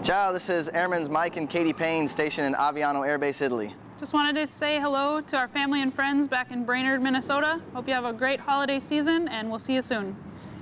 Ciao, this is Airman's Mike and Katie Payne, stationed in Aviano Air Base, Italy. Just wanted to say hello to our family and friends back in Brainerd, Minnesota. Hope you have a great holiday season, and we'll see you soon.